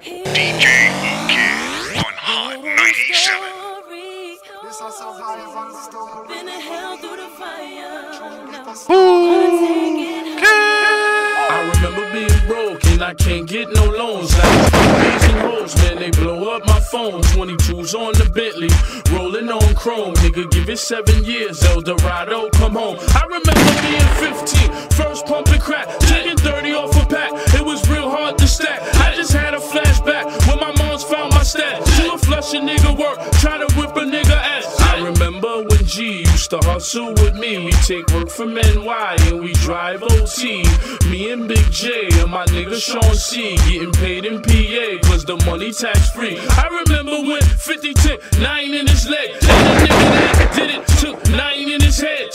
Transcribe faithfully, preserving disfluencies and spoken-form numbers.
D J Kid on Hot ninety-seven. I remember being broke and I can't get no loans. Like amazing hoes, man, they blow up my phone. twenty-twos on the Bentley, rolling on chrome. Nigga, give it seven years, El Dorado, come home. I remember being fifteen, first pumping crack, taking thirty off a pack. It was real hard to stack. I just had a flashback when my mom's found my stash. She would flush a nigga work, try to whip a nigga ass. I remember when G used to hustle with me. We take work from N Y and we drive O T. Me and Big J and my nigga Sean C getting paid in P A cause the money tax free. I remember when fifty took nine in his leg and the nigga that did it took nine in his head.